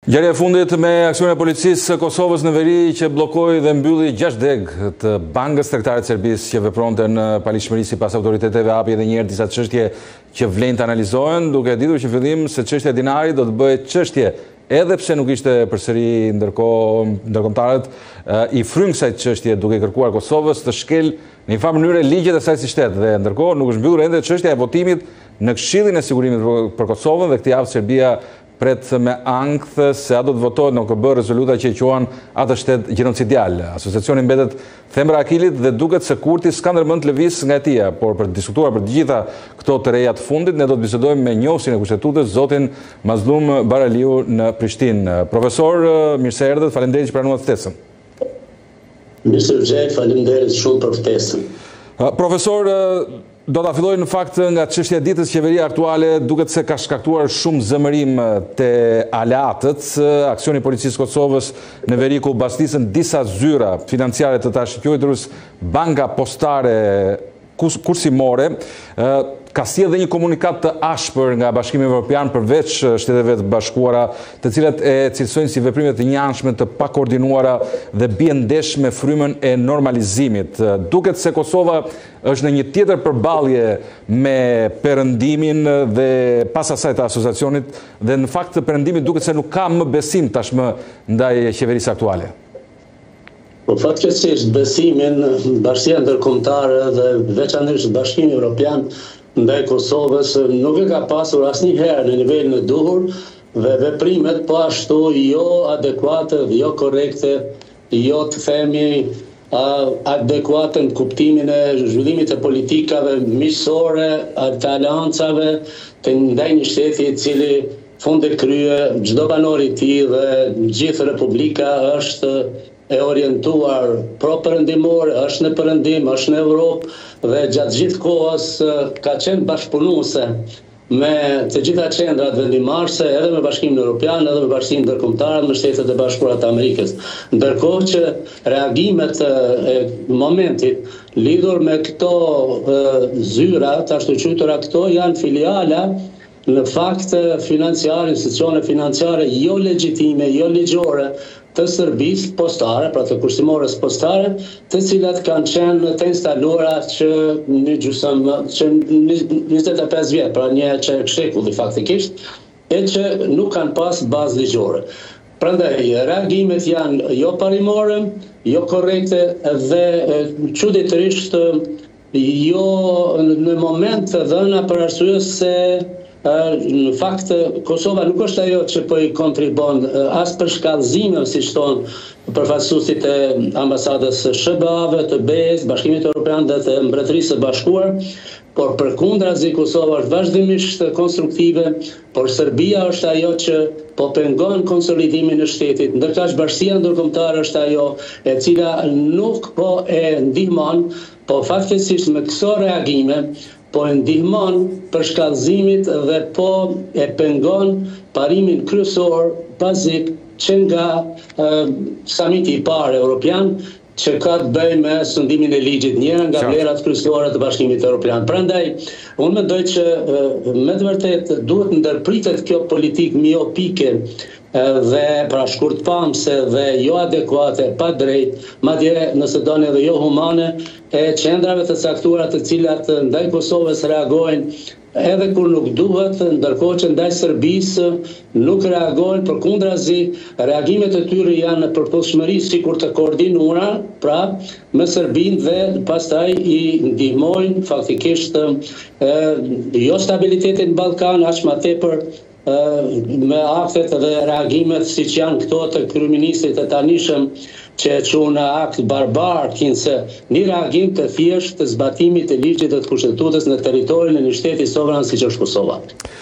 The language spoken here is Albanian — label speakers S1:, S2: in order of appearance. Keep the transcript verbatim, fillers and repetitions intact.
S1: Ngjarja e fundit me aksionin e policisë së Kosovës në veri që bllokoi dhe mbylli gjashtë deg të bankës tregtare të Serbisë që vepronte në palishmëri sipas autoriteteve hapi edhe një herë disa çështje që vlen të analizohen, duke ditur që fillim se çështja e dinarit do të bëhet çështje edhe pse nuk ishte përsëri ndërkohë ndërkombëtarët i frymë kësaj çështje duke kërkuar Kosovës të shkel në një farë mënyrë ligjet e saj si shtet dhe ndërkohë nuk është mbyllur ende çështja e votimit në Këshillin e Sigurimit për Kosovën dhe këtë javë Serbia pret me ankth se a do të votohet në O K B rezoluta që i quan atë shtet gjenocidial. Asociacioni mbetet thembra akilit dhe duket se Kurti s'ka ndërmend të lëviz nga e tija, por për të diskutuar për të gjitha këto të reja të fundit, ne do të bisedojmë me njohësin e kushtetutës, zotin Mazlum Baraliu në Prishtinë. Profesor, mirë se erdhët, faleminderit që pranuat ftesën.
S2: Mirë se vjen, faleminderit shumë për ftesën.
S1: Profesor, do ta filloj në fakt nga çështja e ditës. Qeveria aktuale duket se ka shkaktuar shumë zëmërim te aleatët. Aksioni i policisë Kosovës në veri ku bastisën disa zyra financiare të tash quajturës banka postare kursimore, ka sjellë dhe një komunikat të ashpër nga Bashkimi Evropian përveç Shteteve të Bashkuara, të cilat e cilësojnë si veprime të njëanshme, të pakoordinuara dhe bien ndesh me frymën e normalizimit. Duket se Kosova është në një tjetër përballje me perëndimin dhe pas asaj të asociacionit dhe në fakt perëndimi duket se nuk ka më besim tashmë ndaj qeverisë aktuale.
S2: Po fatkeqësisht besimin Bashkia Ndërkombëtare dhe veçanërisht Bashkimi Evropian ndaj Kosovës nuk e ka pasur asnjëherë në nivelin e duhur dhe veprimet po ashtu jo adekuate dhe jo korrekte, jo të themi adekuate në kuptimin e zhvillimit të politikave miqësore, të aleancave të ndaj një shteti i cili funde krye çdo banor i tij dhe gjithë Republika është e orientuar pro-perëndimor, është në perëndim, është në Europë dhe gjatë gjithë kohës ka qenë bashkëpunuese me të gjitha qendrat vendimarrëse, edhe me Bashkimin Evropian, edhe me Bashkimin Ndërkombëtar, me Shtetet e Bashkuara të Amerikës. Ndërkohë që reagimet e momentit lidhur me këto zyra, të ashtu quajtura këto janë filiala në fakt financiare, institucione financiare jo legjitime, jo ligjore të Serbisë postare, pra të kursimores postare, të cilat kanë qenë të instaluara që një gjysëm, që njëzet e pesë vjet, pra një çerk shekulli faktikisht, e që nuk kanë pas bazë ligjore. Prandaj reagimet janë jo parimore, jo korrekte dhe çuditërisht jo në moment të dhëna për arsye se në fakt Kosova nuk është ajo që po i kontribon as për shkallëzime, siç thonë përfaqësuesit e ambasadës S B A-ve, të B E-s, Bashkimit Evropian dhe të Mbretërisë së Bashkuar, por përkundrazi Kosova është vazhdimisht konstruktive, por Serbia është ajo që po pengon konsolidimin e shtetit, ndërkaq Bashkia Ndërkombëtare është ajo e cila nuk po e ndihmon, po fatkeqësisht me këto reagime po e ndihmon për shkallëzimit dhe po e pengon parimin kryesor bazik që nga uh, samiti i parë evropian që ka të bëjë me sundimin e ligjit, njëra nga vlerat kryesore të Bashkimit Evropian. Prandaj, unë mendoj që uh, me të vërtet duhet ndërpritet kjo politikë miopike dhe pra shkurtpamse dhe jo adekuate, pa drejt, madje nëse doni edhe jo humane, e qendrave të caktuara të cilat ndaj Kosovës reagojnë edhe kur nuk duhet, ndërkohë që ndaj Serbisë nuk reagojnë, përkundrazi reagimet e tyre janë në përputhshmëri sikur të koordinuara, pra me Serbinë dhe pastaj i ndihmojnë faktikisht e, jo stabilitetin në Ballkan, aq më tepër me aktet dhe reagimet siç janë këto të kryeministrit të tanishëm që e qunë akt barbar, kinse një reagim të thjesht të zbatimit të ligjit të kushtetutës në territorin e një shteti sovran siç është Kosova.